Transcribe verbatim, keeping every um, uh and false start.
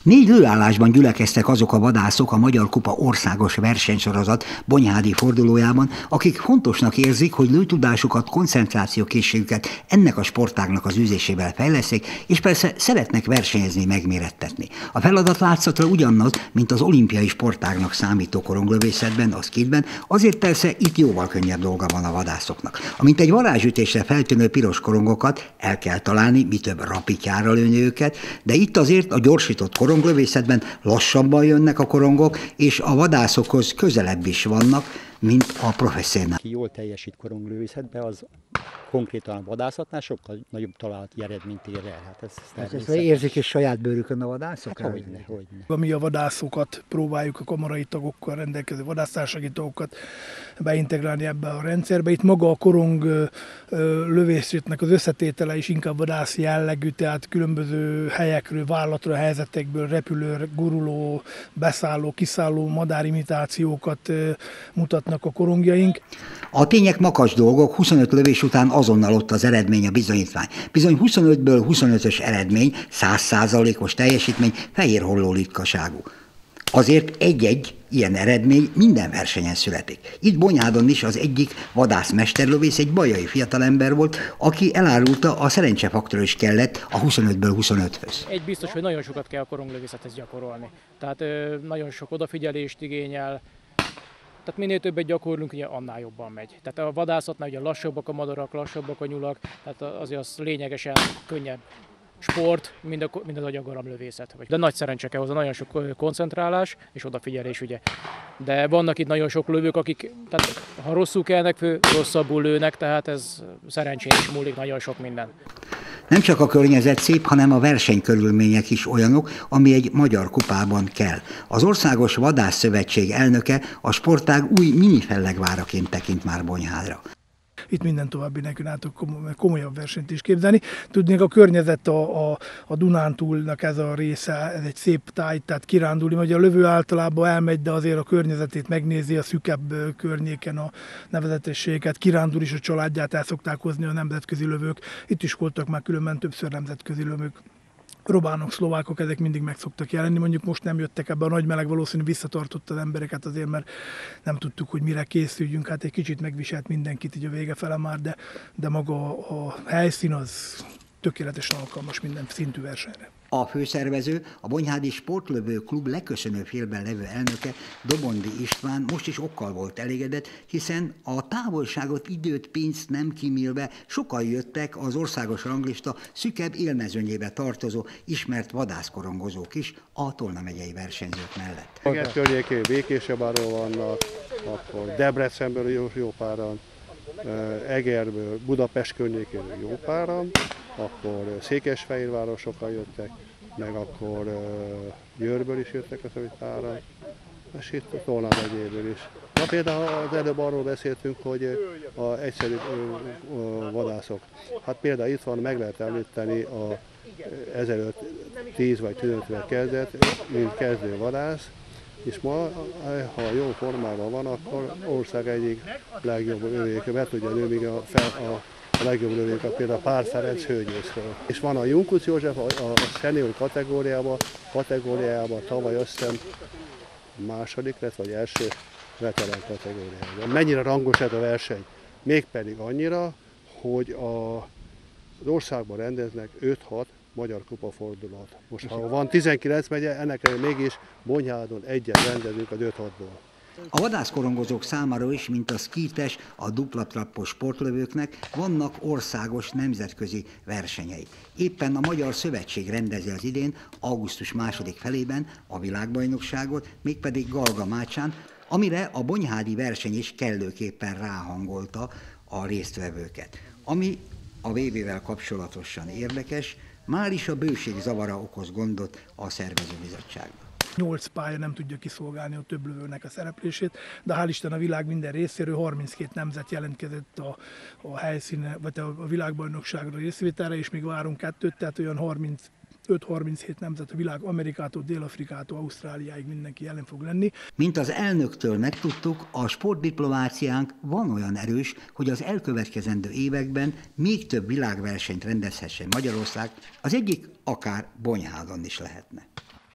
Négy lőállásban gyülekeztek azok a vadászok a Magyar Kupa országos versenysorozat bonyhádi fordulójában, akik fontosnak érzik, hogy lőtudásukat, koncentrációkészségüket ennek a sportágnak az űzésével fejleszik, és persze szeretnek versenyezni, megmérettetni. A feladat látszatra ugyanaz, mint az olimpiai sportágnak számító koronglövészetben, a skidben, azért persze itt jóval könnyebb dolga van a vadászoknak. Amint egy varázsütésre feltűnő piros korongokat el kell találni, mi több rapitjára lőni őket, de itt azért a gyorsított koronglövészetben lassabban jönnek a korongok, és a vadászokhoz közelebb is vannak, mint a professzionál. Aki jól teljesít koronglövészetben, az konkrétan a vadászatnál sokkal nagyobb találati eredményt ér el. Hát ez ezt érzik is saját bőrükön a vadászok? Hát hogyne, hogyne. Mi a vadászokat próbáljuk, a kamarai tagokkal rendelkező vadásztársasági tagokat beintegrálni ebbe a rendszerbe. Itt maga a korong lövészetnek az összetétele is inkább vadász jellegű, tehát különböző helyekről, vállatra, helyzetekből repülő, guruló, beszálló, kiszálló madárimitációkat mutatnak a korongjaink. A tények makacs dolgok, huszonöt lövés után azonnal ott az eredmény, a bizonyítvány. Bizony huszonötből huszonötös eredmény, száz százalékos teljesítmény, fehér holló ritkaságú. Azért egy-egy ilyen eredmény minden versenyen születik. Itt Bonyhádon is az egyik vadászmesterlövész egy bajai fiatalember volt, aki elárulta, a szerencsefaktor is kellett a huszonötből huszonöthöz. Egy biztos, hogy nagyon sokat kell a koronglövészethez gyakorolni. Tehát ö, nagyon sok odafigyelést igényel. Tehát minél többet gyakorlunk, ugye annál jobban megy. Tehát a vadászatnál ugye lassabbak a madarak, lassabbak a nyulak, tehát azért az lényegesen könnyebb sport, mint, a, mint az agyagaramlövészet. De nagy szerencse kell hozzá, nagyon sok koncentrálás és odafigyelés, ugye. De vannak itt nagyon sok lövők, akik, tehát ha rosszul kelnek fő, rosszabbul lőnek, tehát ez szerencsén is múlik nagyon sok minden. Nem csak a környezet szép, hanem a versenykörülmények is olyanok, ami egy magyar kupában kell. Az Országos Vadászszövetség elnöke a sportág új minifellegváraként tekint már Bonyhádra. Itt minden további nekünk át komolyabb versenyt is képzelni. Tudnék, a környezet a, a, a Dunántúlnak ez a része, ez egy szép táj, tehát kirándulni, hogy a lövő általában elmegy, de azért a környezetét megnézi, a szükebb környéken a nevezetességet, kirándul is a családját, el szokták hozni a nemzetközi lövők. Itt is voltak már különben többször nemzetközi lövők. Románok, szlovákok, ezek mindig meg szoktak jelenni, mondjuk most nem jöttek ebbe a nagy meleg, valószínűleg visszatartott az embereket azért, mert nem tudtuk, hogy mire készüljünk, hát egy kicsit megviselt mindenkit így a vége fele már, de, de maga a helyszín az tökéletesen alkalmas minden szintű versenyre. A főszervező, a Bonyhádi Sportlövő Klub leköszönő félben levő elnöke, Dobondi István most is okkal volt elégedett, hiszen a távolságot, időt, pénzt nem kímélve sokan jöttek az országos ranglista szükebb élmezőnyébe tartozó ismert vadászkorongozók is a Tolna megyei versenyzők mellett. Igen, környékén Békéscsabáról vannak, akkor Debrecenből jó, jó páran, Egerből, Budapest környékén jó páran, akkor Székesfehérvárról sokan jöttek, meg akkor Győrből is jöttek az egy páran, és itt a Tolna megyéből is. Na például az előbb arról beszéltünk, hogy a egyszerű vadászok. Hát például itt van, meg lehet említeni a ezelőtt tíz vagy tizenöt kezdett, mint kezdő vadász, és ma, ha jó formában van, akkor ország egyik legjobb lövőjék, be tudja lőni a, a, a legjobb lövőjéket, például Pál Ferenc hölgyészről. És van a Junkuc József, a, a senior kategóriában, kategóriában tavaly azt hiszem második lett, vagy első veterán kategóriában. Mennyire rangos ez a verseny? Mégpedig annyira, hogy a, az országban rendeznek öt-hat Magyar Kupa fordulat. Most ha van tizenkilenc megye, ennek mégis Bonyhádon egyet rendezünk az öt-hatból. A vadászkorongozók számára is, mint a skítes, a duplatrappos sportlövőknek vannak országos nemzetközi versenyei. Éppen a Magyar Szövetség rendezi az idén, augusztus második felében a világbajnokságot, mégpedig Galgamácsán, amire a bonyhádi verseny is kellőképpen ráhangolta a résztvevőket. Ami a vé bével kapcsolatosan érdekes, már is a bőség zavara okoz gondot a szervezőbizottságnak. Nyolc pálya nem tudja kiszolgálni a több lövőnek a szereplését, de hál' Isten a világ minden részéről harminckét nemzet jelentkezett a, a helyszíne, vagy a világbajnokságra részvételre, és még várunk kettőt, tehát olyan harmincöt-harminchét nemzet a világ, Amerikától, Dél-Afrikától, Ausztráliáig mindenki jelen fog lenni. Mint az elnöktől megtudtuk, a sportdiplomáciánk van olyan erős, hogy az elkövetkezendő években még több világversenyt rendezhessen Magyarország, az egyik akár Bonyhádon is lehetne.